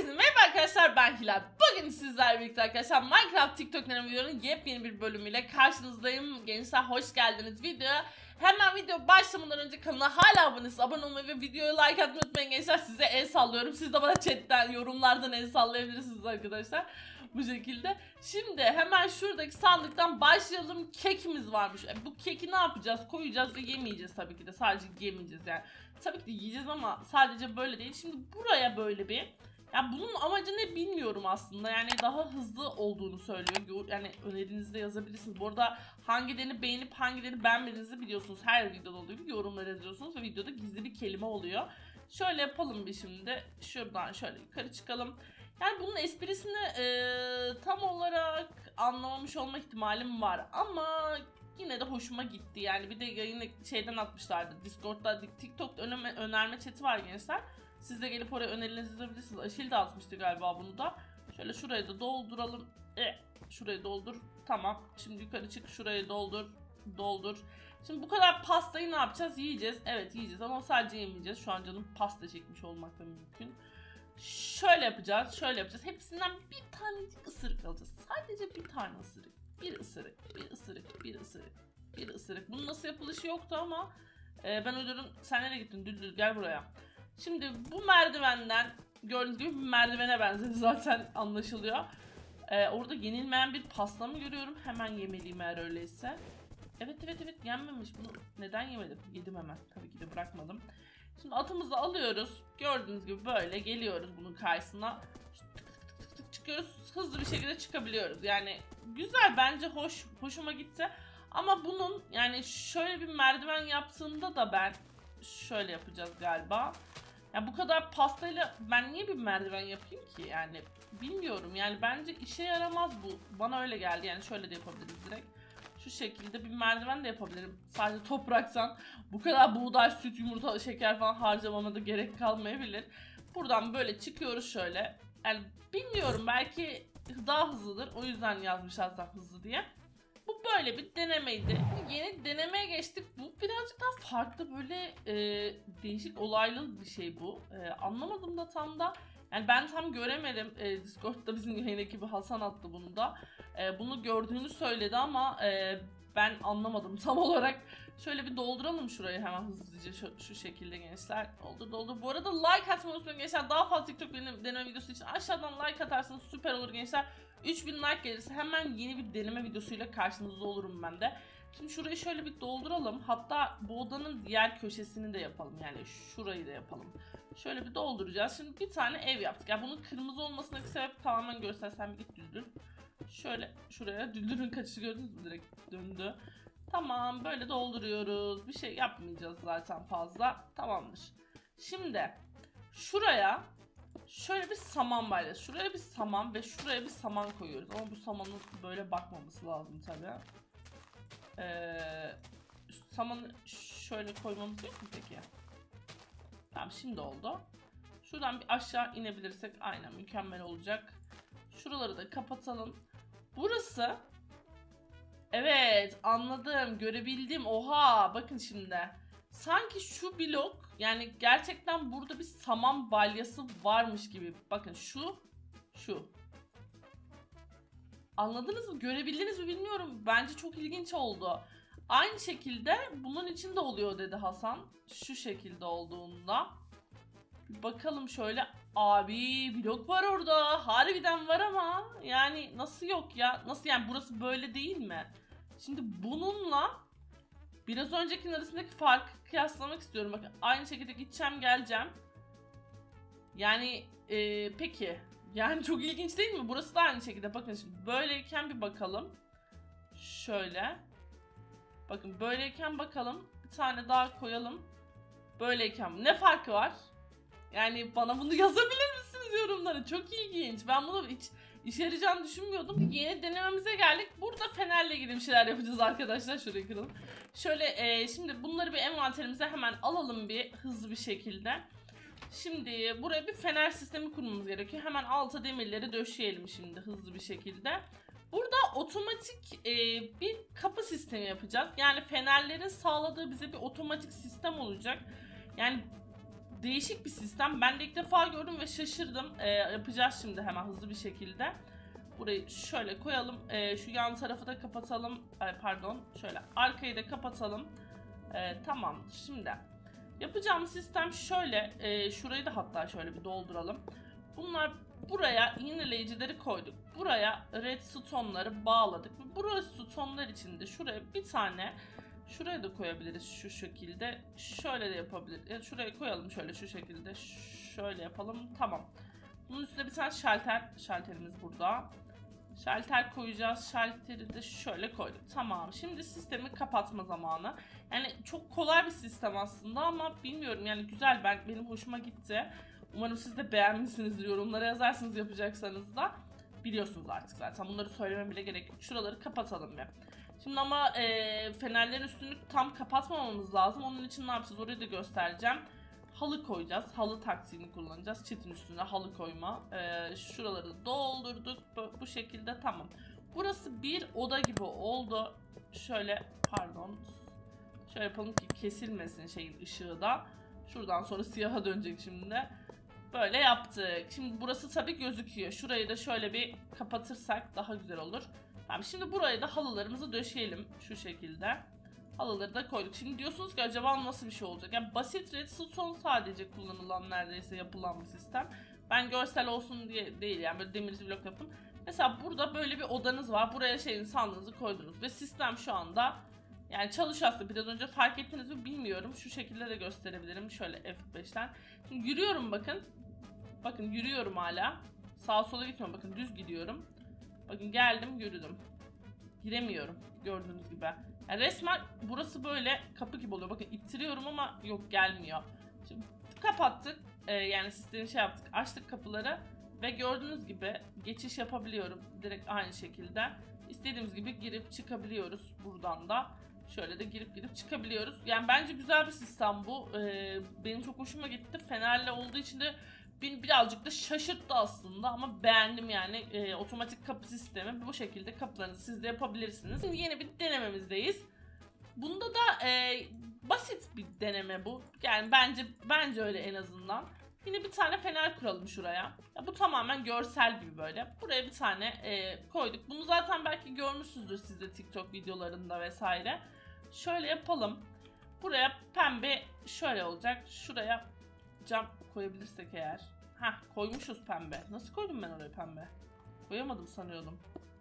Herkese merhaba arkadaşlar, ben Hilal. Bugün sizlerle birlikte arkadaşlar Minecraft TikTok deneme videonun yepyeni bir bölümüyle karşınızdayım. Gençler hoş geldiniz videoya. Hemen video başlamadan önce kanala hala abone olmayı ve videoya like atmayı unutmayın gençler. Size el sallıyorum. Siz de bana chatten, yorumlardan el sallayabilirsiniz arkadaşlar. Bu şekilde. Şimdi hemen şuradaki sandıktan başlayalım. Kekimiz varmış. Bu keki ne yapacağız? Koyacağız ve yemeyeceğiz tabii ki de. Sadece yemeyeceğiz yani. Tabii ki de yiyeceğiz ama sadece böyle değil. Şimdi buraya böyle bir... Yani bunun amacı ne bilmiyorum aslında. Yani daha hızlı olduğunu söylüyor. Yani önerinizi yazabilirsiniz. Bu arada hangilerini beğenip hangilerini beğenmediğinizi biliyorsunuz. Her videoda olduğu gibi yorumlar yazıyorsunuz ve videoda gizli bir kelime oluyor. Şöyle yapalım bir şimdi. Şuradan şöyle yukarı çıkalım. Yani bunun esprisini tam olarak anlamamış olma ihtimalim var ama yine de hoşuma gitti. Yani bir de yayını şeyden atmışlardı. Discord'da, TikTok'ta önerme chat'i var gençler. Siz de gelip oraya önerilerinizi yazabilirsiniz. Aşil de atmıştı galiba bunu da. Şöyle şurayı da dolduralım. Şurayı doldur. Tamam. Şimdi yukarı çık. Şurayı doldur. Doldur. Şimdi bu kadar pastayı ne yapacağız? Yiyeceğiz. Evet yiyeceğiz ama sadece yemeyeceğiz. Şu an canım pasta çekmiş olmakla mümkün. Şöyle yapacağız. Şöyle yapacağız. Hepsinden bir tanecik ısırık alacağız. Sadece bir tane ısırık. Bir ısırık. Bir ısırık. Bir ısırık. Bir ısırık. Bunun nasıl yapılışı yoktu ama ben ödürüm. Sen nereye gittin? Düldül gel buraya. Şimdi bu merdivenden gördüğünüz gibi bir merdivene benzedi zaten anlaşılıyor. Orada yenilmeyen bir pasta mı görüyorum? Hemen yemeliyim eğer öyleyse. Evet yenmemiş. Bunu neden yemedim? Yedim hemen. Tabii ki de bırakmadım. Şimdi atımızı alıyoruz. Gördüğünüz gibi böyle geliyoruz bunun karşısına. Tık tık çıkıyoruz. Hızlı bir şekilde çıkabiliyoruz. Yani güzel bence hoşuma gitti. Ama bunun yani şöyle bir merdiven yaptığında da ben şöyle yapacağız galiba. Ya bu kadar pastayla ben niye bir merdiven yapayım ki yani bilmiyorum yani bence işe yaramaz bu. Bana öyle geldi yani şöyle de yapabiliriz direkt. Şu şekilde bir merdiven de yapabilirim. Sadece topraktan bu kadar buğday, süt, yumurta, şeker falan harcamama da gerek kalmayabilir. Buradan böyle çıkıyoruz şöyle. Yani bilmiyorum belki daha hızlıdır. O yüzden yazmışlar daha hızlı diye. Bu böyle bir denemeydi. Yeni denemeye geçtik. Bu birazcık daha farklı böyle değişik olaylı bir şey bu. Anlamadım da tam da. Yani ben tam göremedim. Discord'da bizim yayın ekibi Hasan attı bunu da. Bunu gördüğünü söyledi ama ben anlamadım tam olarak. Şöyle bir dolduralım şurayı hemen hızlıca şu şekilde gençler. Doldur. Bu arada like atmayı unutmayın gençler. Daha fazla TikTok deneme videosu için aşağıdan like atarsanız süper olur gençler. 3000 like gelirse hemen yeni bir deneme videosuyla karşınızda olurum ben de. Şimdi şurayı şöyle bir dolduralım. Hatta bu odanın diğer köşesini de yapalım. Yani şurayı da yapalım. Şöyle bir dolduracağız. Şimdi bir tane ev yaptık. Yani bunun kırmızı olmasındaki sebep tamamen göstersem bir git Düldül. Şöyle şuraya Düldül'ün kaçışı gördünüz mü? Direkt döndü. Tamam böyle dolduruyoruz. Bir şey yapmayacağız zaten fazla. Tamamdır. Şimdi şuraya şöyle bir saman var. Şuraya bir saman ve şuraya bir saman koyuyoruz. Ama bu samanın böyle bakmaması lazım tabii. Samanı şöyle koymamız yok mu peki? Tamam şimdi oldu. Şuradan bir aşağı inebilirsek aynen mükemmel olacak. Şuraları da kapatalım. Burası evet anladım görebildim. Oha bakın şimdi. Sanki şu blok yani gerçekten burada bir saman balyası varmış gibi. Bakın şu. Anladınız mı? Görebildiniz mi bilmiyorum. Bence çok ilginç oldu. Aynı şekilde bunun için de oluyor dedi Hasan. Şu şekilde olduğunda. Bakalım şöyle. Abi blok var orada. Harbiden var ama. Yani nasıl yok ya? Nasıl yani burası böyle değil mi? Şimdi bununla biraz öncekinin arasındaki farkı kıyaslamak istiyorum. Bakın aynı şekilde gideceğim geleceğim. Yani peki. Yani çok ilginç değil mi? Burası da aynı şekilde. Bakın şimdi böyleyken bir bakalım. Şöyle. Bakın böyleyken bakalım. Bir tane daha koyalım. Böyleyken ne farkı var? Yani bana bunu yazabilir misiniz yorumlara? Çok ilginç. Ben bunu hiç işe yarayacağını düşünmüyordum. Yeni denememize geldik. Burada fenerle ilgili bir şeyler yapacağız arkadaşlar. Şurayı kıralım. Şöyle şimdi bunları bir envanterimize hemen alalım bir hızlı bir şekilde. Şimdi buraya bir fener sistemi kurmamız gerekiyor. Hemen alta demirleri döşeyelim şimdi hızlı bir şekilde. Burada otomatik bir kapı sistemi yapacağız. Yani fenerlerin sağladığı bize bir otomatik sistem olacak. Yani değişik bir sistem. Ben de ilk defa gördüm ve şaşırdım. Yapacağız şimdi hemen hızlı bir şekilde. Burayı şöyle koyalım. Şu yan tarafı da kapatalım. Pardon. Şöyle arkayı da kapatalım. Tamam. Şimdi yapacağım sistem şöyle. Şurayı da hatta şöyle bir dolduralım. Bunlar buraya iğneleyicileri koyduk. Buraya redstone'ları bağladık. Ve bu redstone'lar için de şuraya bir tane, şuraya da koyabiliriz şu şekilde. Şöyle de yapabiliriz. Yani şuraya koyalım şöyle şu şekilde. Şöyle yapalım. Tamam. Bunun üstüne bir tane şalterimiz burada. Şalter koyacağız. Şalteri de şöyle koyduk. Tamam. Şimdi sistemi kapatma zamanı. Yani çok kolay bir sistem aslında ama bilmiyorum yani güzel. Benim hoşuma gitti. Umarım siz de beğenmişsinizdir. Yorumlara yazarsınız yapacaksanız da. Biliyorsunuz artık zaten. Bunları söylemem bile gerek yok. Şuraları kapatalım bir. Şimdi ama fenerlerin üstünü tam kapatmamamız lazım. Onun için ne yapacağız? Orayı da göstereceğim. Halı koyacağız. Halı taktiğini kullanacağız. Çitin üstüne halı koyma. Şuraları doldurduk. Bu şekilde tamam. Burası bir oda gibi oldu. Şöyle pardon. Şöyle yapalım ki kesilmesin şeyin ışığı da. Şuradan sonra siyaha dönecek şimdi. Böyle yaptık. Şimdi burası tabii gözüküyor. Şurayı da şöyle bir kapatırsak daha güzel olur. Tamam, şimdi buraya da halılarımızı döşeyelim. Şu şekilde. Halıları da koyduk. Şimdi diyorsunuz ki acaba nasıl bir şey olacak? Yani basit redstone sadece kullanılan neredeyse yapılan bir sistem. Ben görsel olsun diye değil yani böyle demir blok yapın. Mesela burada böyle bir odanız var. Buraya sandığınızı koydunuz. Ve sistem şu anda yani çalışıyor aslında. Biraz önce fark ettiniz mi bilmiyorum. Şu şekilde de gösterebilirim. Şöyle F5'ten. Şimdi yürüyorum bakın. Bakın yürüyorum hala. Sağa sola gitmiyorum. Bakın düz gidiyorum. Bakın geldim yürüdüm. Giremiyorum gördüğünüz gibi. Yani resmen burası böyle kapı gibi oluyor. Bakın ittiriyorum ama yok gelmiyor. Şimdi kapattık. Yani sistemi şey yaptık. Açtık kapıları. Ve gördüğünüz gibi geçiş yapabiliyorum. Direkt aynı şekilde. İstediğimiz gibi girip çıkabiliyoruz buradan da. Şöyle de girip çıkabiliyoruz. Yani bence güzel bir sistem bu. Benim çok hoşuma gitti. Fenerle olduğu için de beni birazcık da şaşırttı aslında ama beğendim yani. Otomatik kapı sistemi bu şekilde kapılarınızı siz de yapabilirsiniz. Şimdi yeni bir denememizdeyiz. Bunda da basit bir deneme bu. Yani bence öyle en azından. Yine bir tane fener kuralım şuraya. Ya bu tamamen görsel gibi böyle. Buraya bir tane koyduk. Bunu zaten belki görmüşsünüzdür siz de TikTok videolarında vesaire. Şöyle yapalım. Buraya pembe şöyle olacak. Şuraya cam koyabilirsek eğer. Heh, koymuşuz pembe. Nasıl koydum ben oraya pembe? Koyamadım sanıyordum.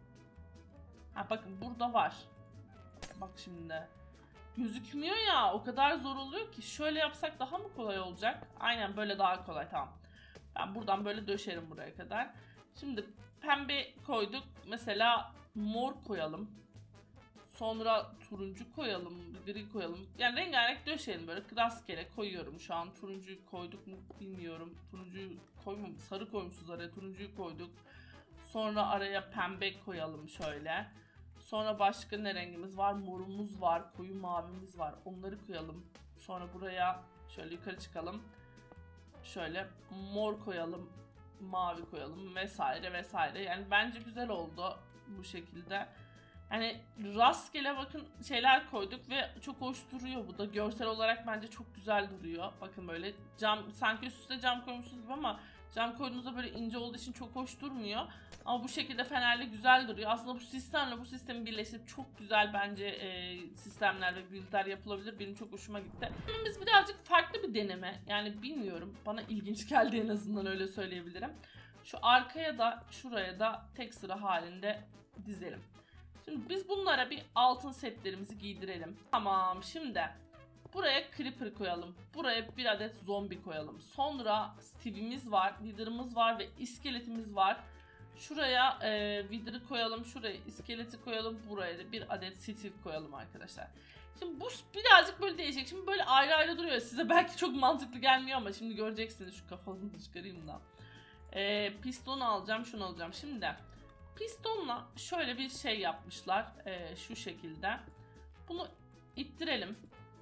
Ha bakın burada var. Bak şimdi. Gözükmüyor ya, o kadar zor oluyor ki. Şöyle yapsak daha mı kolay olacak? Aynen böyle daha kolay, tamam. Ben buradan böyle döşerim buraya kadar. Şimdi pembe koyduk. Mesela mor koyalım. Sonra turuncu koyalım, gri koyalım. Yani rengarenk döşeyelim böyle. Rastgele koyuyorum şu an. Turuncuyu koyduk mu bilmiyorum. Turuncuyu koymamışız. Sarı koymuşuz araya. Turuncuyu koyduk. Sonra araya pembe koyalım şöyle. Sonra başka ne rengimiz var? Morumuz var, koyu mavimiz var. Onları koyalım. Sonra buraya şöyle yukarı çıkalım. Şöyle mor koyalım, mavi koyalım vesaire vesaire. Yani bence güzel oldu bu şekilde. Yani rastgele bakın şeyler koyduk ve çok hoş duruyor bu da. Görsel olarak bence çok güzel duruyor. Bakın böyle cam, sanki üst üste cam koymuşsunuz gibi ama cam koyduğunuzda böyle ince olduğu için çok hoş durmuyor. Ama bu şekilde fenerli güzel duruyor. Aslında bu sistemle bu sistemi birleştirip çok güzel bence sistemler ve build'ler yapılabilir. Benim çok hoşuma gitti. Biz birazcık farklı bir deneme. Yani bilmiyorum. Bana ilginç geldi en azından, öyle söyleyebilirim. Şu arkaya da şuraya da tek sıra halinde dizelim. Şimdi biz bunlara bir altın setlerimizi giydirelim. Tamam, şimdi buraya creeper koyalım. Buraya bir adet zombi koyalım. Sonra Steve'imiz var, Wither'ımız var ve iskeletimiz var. Şuraya Wither'ı koyalım, şuraya iskeleti koyalım, buraya da bir adet Steve koyalım arkadaşlar. Şimdi bu birazcık böyle değişik. Şimdi böyle ayrı ayrı duruyor. Size belki çok mantıklı gelmiyor ama şimdi göreceksiniz. Şu kafamı çıkarayım da. Piston alacağım, şunu alacağım. Şimdi pistonla şöyle bir şey yapmışlar. Şu şekilde. Bunu ittirelim.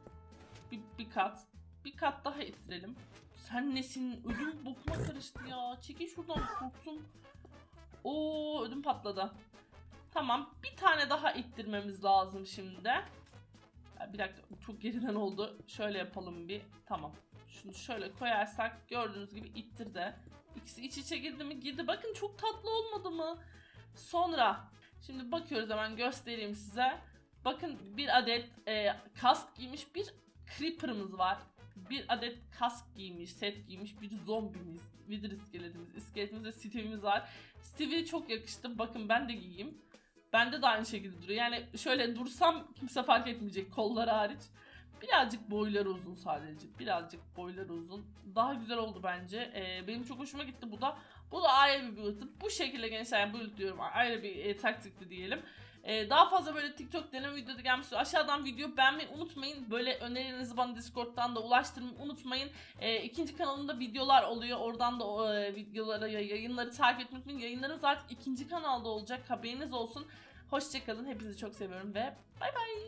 Bir kat. Bir kat daha ittirelim. Sen nesin? Ödüm bokuma karıştı ya. Çekil şuradan, korktum. Oo, ödüm patladı. Tamam. Bir tane daha ittirmemiz lazım şimdi. Bir dakika. Çok geriden oldu. Şöyle yapalım bir. Tamam. Şunu şöyle koyarsak gördüğünüz gibi ittirdi. İkisi iç içe girdi mi? Girdi. Bakın çok tatlı olmadı mı? Sonra şimdi bakıyoruz, hemen göstereyim size. Bakın bir adet kask giymiş bir creeper'ımız var. Bir adet kask giymiş, set giymiş bir zombimiz, wither iskeletimiz ve Steve'imiz var. Steve'e çok yakıştı. Bakın ben de giyeyim. Bende de aynı şekilde duruyor. Yani şöyle dursam kimse fark etmeyecek, kolları hariç. Birazcık boyları uzun sadece. Birazcık boyları uzun. Daha güzel oldu bence. Benim çok hoşuma gitti bu da. Bu da ayrı bir build. Bu şekilde gençler, yani build diyorum. Ayrı bir taktikti diyelim. Daha fazla böyle TikTok deneme videoda gelmiş. Aşağıdan video beğenmeyi unutmayın. Böyle önerilerinizi bana Discord'dan da ulaştırmayı unutmayın. İkinci kanalımda videolar oluyor. Oradan da videoları, yayınları takip etmeyi unutmayın. Yayınlarımız artık ikinci kanalda olacak. Haberiniz olsun. Hoşçakalın. Hepinizi çok seviyorum ve bay bay.